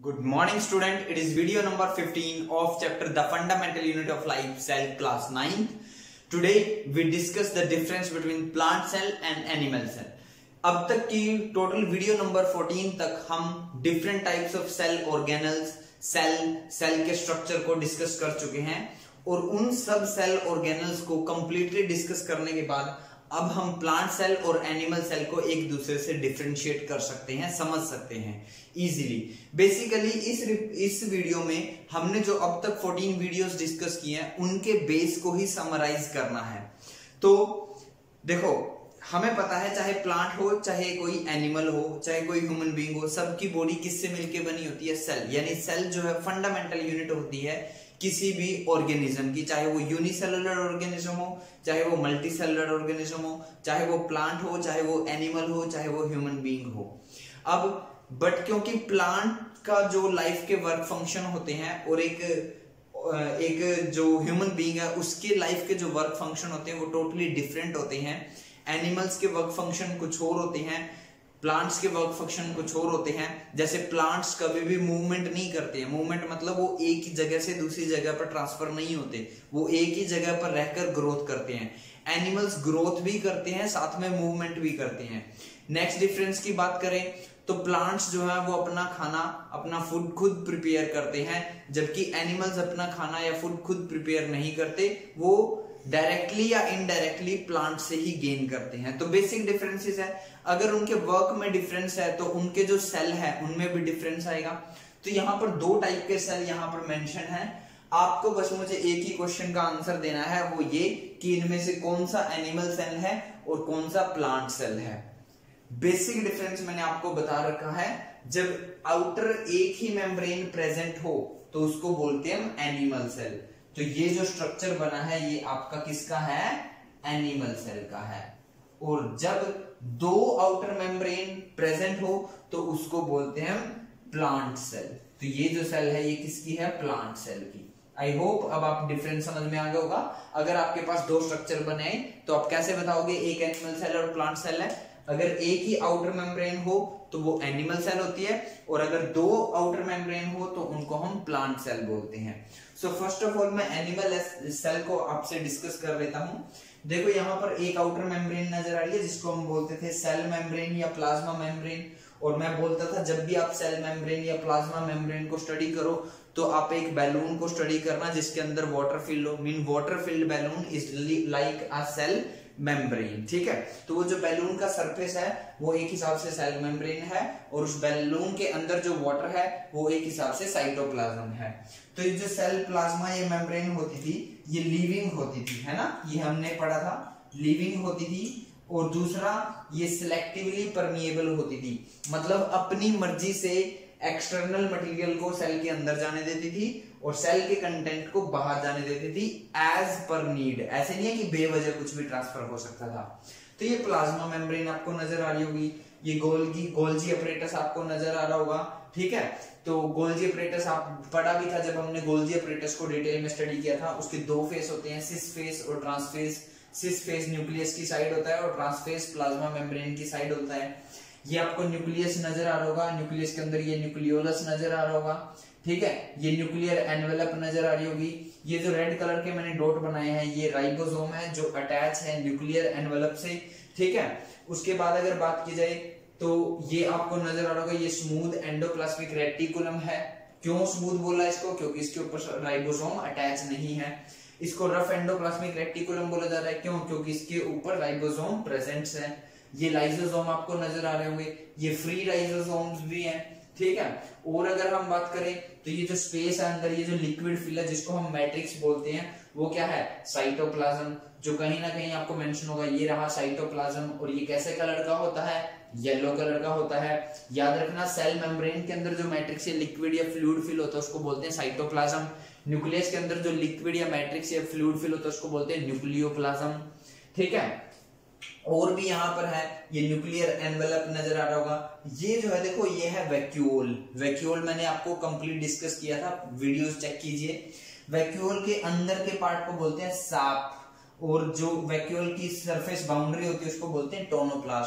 Good morning student, it is video number 15 of chapter The Fundamental Unit of Life, Cell, class 9th. Today we discuss the difference between plant cell and animal cell. अब तक की total video number 14 तक हम different types of cell organelles, cell के structure को discuss कर चुके हैं और उन सब सेल ऑर्गेनल्स को कंप्लीटली डिस्कस करने के बाद अब हम प्लांट सेल और एनिमल सेल को एक दूसरे से डिफरेंशिएट कर सकते हैं, समझ सकते हैं इजीली। बेसिकली इस वीडियो में हमने जो अब तक 14 वीडियोस डिस्कस किए हैं उनके बेस को ही समराइज करना है। तो देखो, हमें पता है चाहे प्लांट हो, चाहे कोई एनिमल हो, चाहे कोई ह्यूमन बीइंग हो, सबकी बॉडी किससे मिलके बनी होती है? सेल। यानी सेल जो है फंडामेंटल यूनिट होती है किसी भी ऑर्गेनिज्म की, चाहे वो यूनिसेलुलर ऑर्गेनिज्म हो, चाहे वो मल्टीसेलुलर ऑर्गेनिज्म हो, चाहे वो प्लांट हो, चाहे वो एनिमल हो, चाहे वो ह्यूमन बीइंग हो। अब बट क्योंकि प्लांट का जो लाइफ के वर्क फंक्शन होते हैं और एक जो ह्यूमन बीइंग है उसके लाइफ के जो वर्क फंक्शन होते हैं वो टोटली डिफरेंट होते हैं। एनिमल्स के वर्क फंक्शन कुछ और होते हैं, प्लांट्स के वर्क फंक्शन कुछ और होते हैं। जैसे प्लांट्स कभी भी मूवमेंट नहीं करते हैं। मूवमेंट मतलब वो एक ही जगह से दूसरी जगह पर ट्रांसफर नहीं होते, वो एक ही जगह पर रहकर ग्रोथ करते हैं। एनिमल्स ग्रोथ भी करते हैं, साथ में मूवमेंट भी करते हैं। नेक्स्ट डिफरेंस की बात करें तो प्लांट्स जो है वो अपना खाना, अपना फूड खुद प्रिपेयर करते हैं, जबकि एनिमल्स अपना खाना या फूड खुद प्रिपेयर नहीं करते, वो डायरेक्टली या इनडायरेक्टली प्लांट से ही गेन करते हैं। तो बेसिक डिफरेंसेस है। अगर उनके वर्क में डिफरेंस है तो उनके जो सेल है उनमें भी डिफरेंस आएगा। तो यहाँ पर दो टाइप के सेल यहाँ पर मेंशन है। आपको बस मुझे एक ही क्वेश्चन का आंसर देना है, वो ये कि इनमें से कौन सा एनिमल सेल है और कौन सा प्लांट सेल है। बेसिक डिफरेंस मैंने आपको बता रखा है। जब आउटर एक ही मेम्ब्रेन प्रेजेंट हो तो उसको बोलते हैं हम एनिमल सेल। तो ये जो स्ट्रक्चर बना है ये आपका किसका है? एनिमल सेल का है। और जब दो आउटर मेम्ब्रेन प्रेजेंट हो तो उसको बोलते हैं हम प्लांट सेल। तो ये जो सेल है ये किसकी है? प्लांट सेल की। आई होप अब आप डिफरेंस समझ में आ गया होगा। अगर आपके पास दो स्ट्रक्चर बने तो आप कैसे बताओगे एक एनिमल सेल और प्लांट सेल है? अगर एक ही आउटर मेम्ब्रेन हो तो वो एनिमल सेल होती है, और अगर दो आउटर मेम्ब्रेन हो तो उनको हम प्लांट सेल बोलते हैं। सो फर्स्ट ऑफ ऑल मैं एनिमल सेल को आपसे डिस्कस कर लेता हूं। देखो यहाँ पर एक आउटर मेम्ब्रेन नजर आ रही है जिसको हम बोलते थे सेल मेम्ब्रेन या प्लाज्मा मेम्ब्रेन। और मैं बोलता था जब भी आप सेल मेम्ब्रेन या प्लाज्मा मेम्ब्रेन को स्टडी करो तो आप एक बैलून को स्टडी करना जिसके अंदर वाटर फिल्ड हो। Mean water filled balloon is like a cell membrane. ठीक है, तो वो जो बैलून का सरफेस है वो एक हिसाब से सेल मेम्ब्रेन है और उस बैलून के अंदर जो वाटर है वो एक हिसाब से साइटोप्लाज्म है। तो ये जो सेल प्लाज्मा ये मेम्ब्रेन होती थी ये लिविंग होती थी, है ना, ये हमने पढ़ा था, लिविंग होती थी। और दूसरा ये सिलेक्टिवली परमिएबल होती थी, मतलब अपनी मर्जी से एक्सटर्नल मटेरियल को सेल के अंदर जाने देती थी और सेल के कंटेंट को बाहर जाने देती थी एज पर नीड। ऐसे नहीं है कि बेवजह कुछ भी ट्रांसफर हो सकता था। तो ये प्लाज्मा मेम्ब्रेन आपको नजर आ रही होगी, ये गोल्जी अपरेटस आपको नजर आ रहा होगा। ठीक है, तो गोल्जी अपरेटस आप पढ़ा भी था जब हमने गोल्जी अपरेटस को डिटेल में स्टडी किया था। उसके दो फेस होते हैं, सिस फेस और trans face. Cis face nucleus की साइड होता है और ट्रांस फेस प्लाज्मा मेम्ब्रेन की साइड होता है। ये आपको न्यूक्लियस नजर आ रहा होगा, न्यूक्लियस के अंदर ये न्यूक्लियोलस नजर आ रहा होगा। ठीक है, ये न्यूक्लियर एनवेलप नजर आ रही होगी। ये जो रेड कलर के मैंने डॉट बनाए हैं ये राइबोसोम है जो अटैच है न्यूक्लियर एनवेलप से। ठीक है, उसके बाद अगर बात की जाए तो ये आपको नजर आ रहा होगा, ये स्मूथ एंडोप्लाज्मिक रेटिकुलम है। क्यों स्मूथ बोला इसको? क्योंकि इसके ऊपर राइबोसोम अटैच नहीं है। इसको रफ एंडोप्लाज्मिक रेटिकुलम बोला जा रहा है, क्यों? क्योंकि इसके ऊपर राइबोसोम प्रेजेंट है। ये लाइसोसोम आपको नजर आ रहे होंगे, ये फ्री लाइसोसोम्स भी हैं। ठीक है, और अगर हम बात करें तो ये जो स्पेस है अंदर, ये जो लिक्विड फिलर जिसको हम मैट्रिक्स बोलते हैं वो क्या है? साइटोप्लाज्म, जो कहीं ना कहीं आपको मेंशन होगा। ये रहा साइटोप्लाज्म और ये कैसे कलर का होता है? येलो कलर का होता है। याद रखना सेल मेम्ब्रेन के अंदर जो मैट्रिक्स या लिक्विड या फ्लूइड फिल होता है उसको बोलते हैं साइटोप्लाज्म। न्यूक्लियस के अंदर जो लिक्विड या मैट्रिक्स या फ्लूइड फिल होता है उसको बोलते हैं न्यूक्लियोप्लाज्म। ठीक है, और भी यहाँ पर है ये न्यूक्लियर एनवेलप नजर आ रहा होगा। ये जो है देखो ये है वैक्यूल। वैक्यूल मैंने आपको कंप्लीट डिस्कस किया था, वीडियोस चेक कीजिए। वैक्यूल के अंदर के पार्ट को बोलते हैं साप, और जो वैक्यूल की सरफेस बाउंड्री होती है उसको बोलते हैं टोनोप्लास्ट।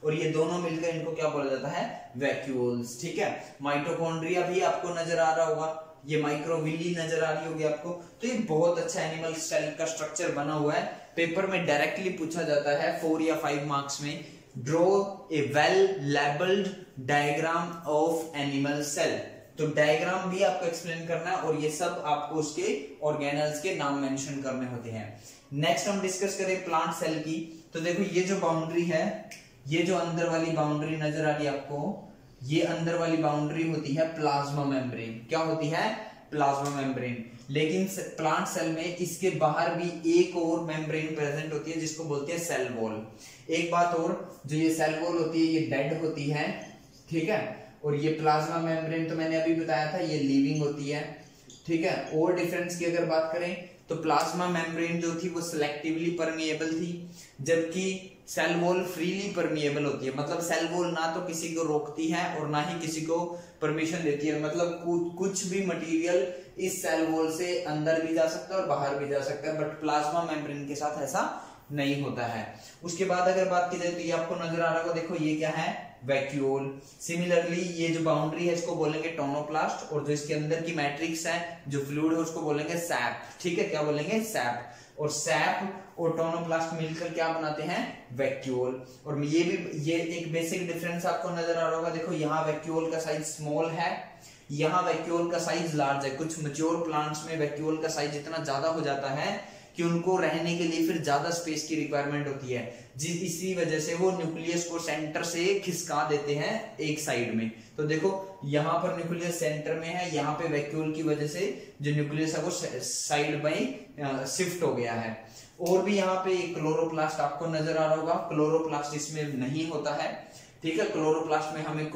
और ये दोनों मिलकर इनको क्या बोला जाता है, वैक्यूल्स। ठीक है, माइटोकॉन्ड्रिया भी आपको नजर आ रहा होगा, ये माइक्रोविली नजर आ रही होगी आपको। तो ये बहुत अच्छा एनिमल सेल का स्ट्रक्चर बना हुआ है, पेपर में डायरेक्टली पूछा जाता है 4 या 5 मार्क्स में। Draw a well labelled diagram of animal cell. तो डायग्राम भी आपको एक्सप्लेन करना है और ये सब आपको उसके ऑर्गेनल्स के नाम मेंशन करने होते हैं। नेक्स्ट हम डिस्कस करें प्लांट सेल की। तो देखो ये जो बाउंड्री है, ये जो अंदर वाली बाउंड्री नजर आ रही है आपको, ये अंदर वाली बाउंड्री होती है प्लाज्मा मेम्ब्रेन। क्या होती है, प्लाज्मा मेम्ब्रेन। लेकिन प्लांट सेल में इसके बाहर भी एक और मेम्ब्रेन प्रेजेंट होती है जिसको बोलते हैं सेल वॉल। एक बात और, जो ये सेल वॉल होती है ये डेड होती है, ठीक है, और ये प्लाज्मा मेम्ब्रेन तो मैंने अभी बताया था ये लिविंग होती है। ठीक है, और डिफरेंस की अगर बात करें तो प्लाज्मा मेम्ब्रेन जो थी वो सिलेक्टिवली परमिएबल थी, जबकि सेल वॉल फ्रीली परमिएबल होती है। मतलब सेल वॉल ना तो किसी को रोकती है और ना ही किसी को परमिशन देती है, मतलब कुछ भी मटेरियल इस सेल वॉल से अंदर भी जा सकता है और बाहर भी जा सकता है, बट प्लाज्मा मेम्ब्रेन के साथ ऐसा नहीं होता है। उसके बाद अगर बात की जाए तो ये आपको नजर आ रहा होगा, देखो ये क्या है, वैक्यूल। सिमिलरली ये जो बाउंड्री है इसको बोलेंगे टोनोप्लास्ट, और जो इसके अंदर की मैट्रिक्स है जो फ्लूइड है उसको बोलेंगे सैप। ठीक है, क्या बोलेंगे, सैप। और सैप और टोनोप्लास्ट मिलकर क्या बनाते हैं, वैक्यूल। और ये एक बेसिक डिफरेंस आपको नजर आ रहा होगा, देखो यहाँ वैक्यूल का साइज स्मॉल है, यहाँ वैक्यूल का साइज लार्ज है। कुछ मैच्योर प्लांट्स में वैक्यूल का साइज इतना ज्यादा हो जाता है कि उनको रहने के लिए फिर ज्यादा स्पेस की रिक्वायरमेंट होती है, इसी वजह से वो न्यूक्लियस को सेंटर से खिसका देते हैं एक साइड में। तो देखो यहाँ पर न्यूक्लियस सेंटर में है, यहाँ पे वैक्यूल की वजह से जो न्यूक्लियस है वो साइड में शिफ्ट हो गया है। और भी यहाँ पे क्लोरोप्लास्ट आपको नजर आ रहा होगा, क्लोरोप्लास्ट इसमें नहीं होता है। ठीक है, क्लोरोप्लास्ट में हमें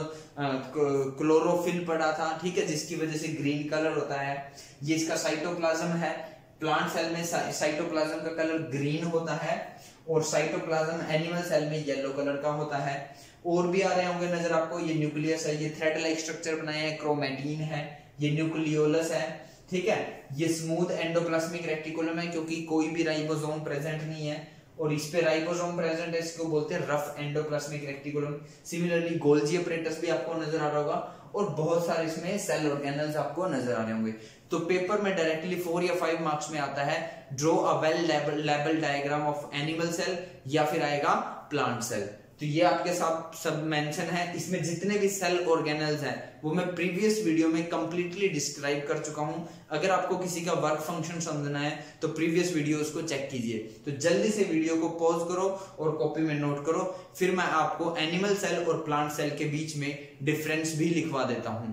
क्लोरोफिल पड़ा था, ठीक है, जिसकी वजह से ग्रीन कलर होता है। ये इसका साइटोप्लाज्म है। प्लांट सेल में साइटोप्लाज्म का कलर ग्रीन होता है और साइटोप्लाज्म एनिमल सेल में येलो कलर का होता है। और भी आ रहे होंगे नजर आपको, ये न्यूक्लियस है, ये थ्रेड लाइक स्ट्रक्चर बनाया है, क्रोमेटिन है, ये न्यूक्लियोलस है। ठीक है, ये स्मूथ एंडोप्लाज्मिक रेटिकुलम है क्योंकि कोई भी राइबोसोम प्रेजेंट नहीं है, और इस पे राइबोसोम प्रेजेंट है, इसको बोलते हैं rough endoplasmic reticulum. Similarly Golgi apparatus भी आपको नजर आ रहा होगा, और बहुत सारे इसमें सेल ऑर्गेनल्स आपको नजर आ रहे होंगे। तो पेपर में डायरेक्टली 4 या 5 मार्क्स में आता है draw a well label diagram of animal cell, या फिर आएगा प्लांट सेल। तो ये आपके साथ सब मेंशन है। इसमें जितने भी सेल ऑर्गेनल्स हैं वो मैं प्रीवियस वीडियो में कंप्लीटली डिस्क्राइब कर चुका हूं। अगर आपको किसी का वर्क फंक्शन समझना है तो प्रीवियस वीडियोस को चेक कीजिए। तो जल्दी से वीडियो को पॉज करो और कॉपी में नोट करो, फिर मैं आपको एनिमल सेल और प्लांट सेल के बीच में डिफरेंस भी लिखवा देता हूं।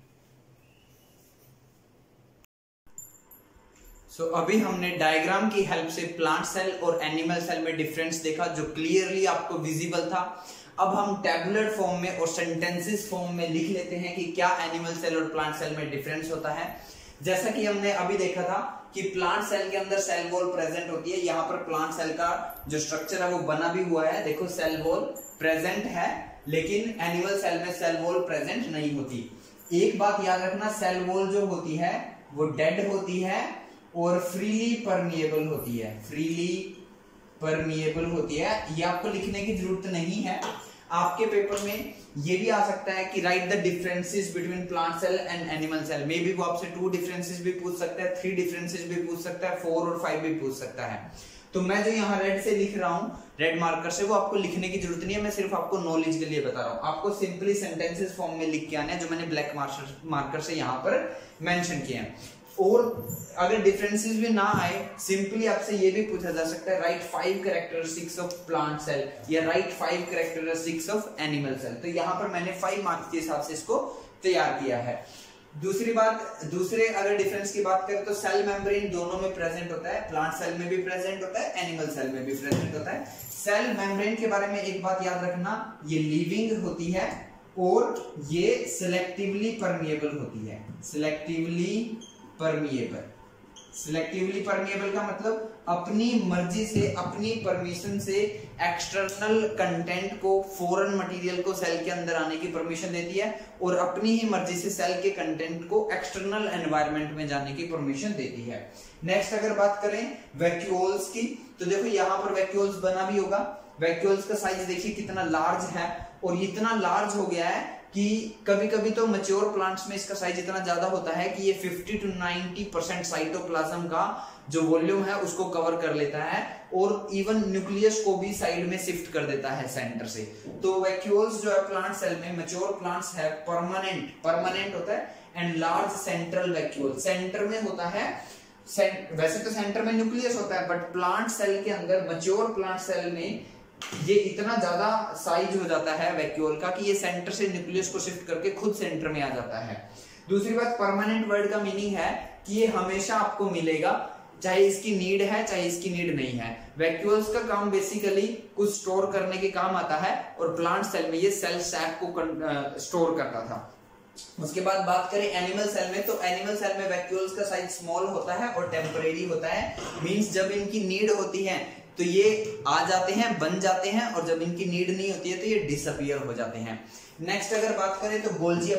अभी हमने डायग्राम की हेल्प से प्लांट सेल और एनिमल सेल में डिफरेंस देखा जो क्लियरली आपको विजिबल था। अब हम टैबुलर फॉर्म में और सेंटेंसेस फॉर्म में लिख लेते हैं कि क्या एनिमल सेल और प्लांट सेल में डिफरेंस होता है। जैसा कि हमने अभी देखा था कि प्लांट सेल के अंदर सेल वॉल प्रेजेंट होती है। यहाँ पर प्लांट सेल का जो स्ट्रक्चर है वो बना भी हुआ है, देखो सेल वॉल प्रेजेंट है, लेकिन एनिमल सेल में सेल वॉल प्रेजेंट नहीं होती। एक बात याद रखना, सेल वॉल जो होती है वो डेड होती है और फ्रीली परमिएबल होती है, फ्रीली परमिएबल होती है। ये आपको लिखने की जरूरत नहीं है। आपके पेपर में ये भी आ सकता है कि write the differences between plant cell and animal cell. Maybe वो आपसे 2 डिफरेंसेस भी पूछ सकता है, 3 डिफरेंसेस भी पूछ सकता है, 4 और 5 भी पूछ सकता है। तो मैं जो यहाँ रेड से लिख रहा हूँ, रेड मार्कर से, वो आपको लिखने की जरूरत नहीं है, मैं सिर्फ आपको नॉलेज के लिए बता रहा हूँ। आपको सिंपली सेंटेंसेस फॉर्म में लिख के आना है जो मैंने ब्लैक मार्कर से यहाँ पर मेंशन किए हैं। और अगर डिफरेंसेस भी ना आए, सिंपली आपसे ये भी पूछा जा सकता है write 5 characteristics of plant cell या write 5 characteristics of animal cell. तो यहाँ पर मैंने 5 मार्क्स के हिसाब से इसको तैयार किया है। दूसरी बात, दूसरे अगर डिफरेंस की बात करें तो सेल मेम्ब्रेन दोनों में प्रेजेंट होता है, प्लांट सेल में भी प्रेजेंट होता है, एनिमल सेल में भी प्रेजेंट होता है। सेल मेम्ब्रेन के बारे में एक बात याद रखना, ये लिविंग होती है और ये सिलेक्टिवली परमिएबल होती है। सिलेक्टिवली परमिएबल, सिलेक्टिवली परमिएबल का मतलब अपनी मर्जी से, अपनी परमिशन से एक्सटर्नल कंटेंट को, फॉरेन मटेरियल को सेल के अंदर आने की परमिशन देती है और अपनी ही मर्जी से सेल के कंटेंट को एक्सटर्नल एनवायरनमेंट में जाने की परमिशन देती है। नेक्स्ट अगर बात करें वैक्यूल्स की, तो देखो यहाँ पर वैक्यूल्स बना भी होगा, वैक्यूल्स का साइज देखिए कितना लार्ज है, और इतना लार्ज हो गया है कि कभी कभी तो मैच्योर प्लांट्स में इसका साइज इतना ज्यादा होता है कि ये 50 to 90% साइटोप्लाज्म का जो वॉल्यूम है उसको कवर कर लेता है, और इवन न्यूक्लियस को भी साइड में शिफ्ट कर देता है सेंटर से। तो वैक्यूल्स जो है प्लांट सेल में, मैच्योर प्लांट्स है परमानेंट होता है, and large central vacuole centre में होता है। वैसे तो सेंटर में न्यूक्लियस होता है, बट प्लांट सेल के अंदर, मैच्योर प्लांट सेल में ये इतना ज्यादा साइज हो जाता है वैक्यूल का कि ये सेंटर से न्यूक्लियस को शिफ्ट करके खुद सेंटर में आ जाता है। दूसरी बात, परमानेंट वर्ड का मीनिंग है कि ये हमेशा आपको मिलेगा, चाहे इसकी नीड है चाहे इसकी नीड नहीं है। वैक्यूल्स का काम बेसिकली कुछ स्टोर करने के काम आता है, और प्लांट सेल में ये सेल सैक को स्टोर करता था। उसके बाद बात करें एनिमल सेल में, तो एनिमल सेल में वैक्यूल्स का साइज स्मॉल होता है और टेम्परेरी होता है। मींस जब इनकी नीड होती है तो ये आ जाते हैं, बन जाते हैं, और जब इनकी नीड नहीं होती है तो ये डिसअपियर हो जाते हैं। नेक्स्ट अगर बात करें तो गोल्जी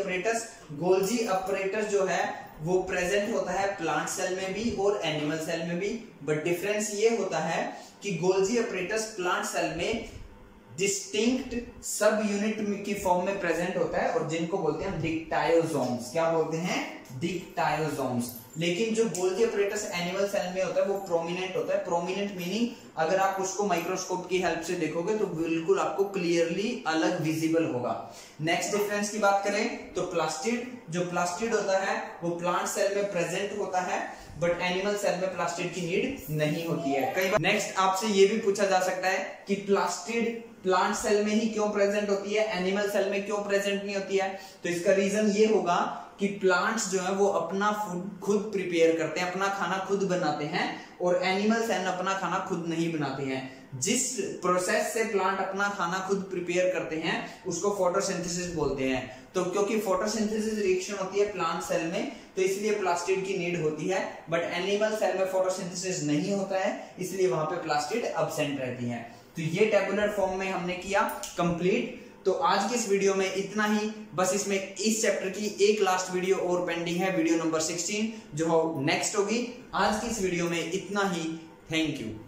अपरेटस जो है वो प्रेजेंट होता है प्लांट सेल में भी और एनिमल सेल में भी, बट डिफरेंस ये होता है कि गोल्जी अपरेटस प्लांट सेल में डिस्टिंक्ट सब यूनिट की फॉर्म में प्रेजेंट होता है, और जिनको बोलते हैं डिक्टायोसोम्स। क्या बोलते हैं? डिक्टायोसोम्स। लेकिन जो गोल्जी अपरेटस एनिमल सेल में होता है वो प्रोमिनेंट होता है। प्रोमिनेंट मीनिंग अगर आप उसको माइक्रोस्कोप की हेल्प से देखोगे तो बिल्कुल आपको क्लियरली अलग विजिबल होगा। नेक्स्ट डिफरेंस की बात करें तो प्लास्टिड होता है वो प्लांट सेल में प्रेजेंट होता है, बट एनिमल सेल में प्लास्टिड की नीड नहीं होती है। कई बार नेक्स्ट आपसे ये भी पूछा जा सकता है कि प्लास्टिड प्लांट सेल में ही क्यों प्रेजेंट होती है, एनिमल सेल में क्यों प्रेजेंट नहीं होती है? तो इसका रीजन ये होगा कि प्लांट्स जो है वो अपना फूड खुद प्रिपेयर करते हैं, अपना खाना खुद बनाते हैं, और एनिमल सेल अपना खाना खुद नहीं बनाते हैं। जिस प्रोसेस से प्लांट अपना खाना खुद प्रिपेयर करते हैं उसको फोटोसिंथेसिस बोलते हैं। तो क्योंकि फोटोसिंथेसिस रिएक्शन होती है प्लांट सेल में, तो इसलिए प्लास्टिड की नीड होती है, बट एनिमल सेल में फोटोसिंथेसिस नहीं होता है, इसलिए वहां पे प्लास्टिड एब्सेंट रहती है। तो ये टेबुलर फॉर्म में हमने किया कंप्लीट। तो आज की इस वीडियो में इतना ही, बस इसमें इस चैप्टर की एक लास्ट वीडियो और पेंडिंग है, वीडियो नंबर 16 जो नेक्स्ट होगी। आज की इस वीडियो में इतना ही। Thank you.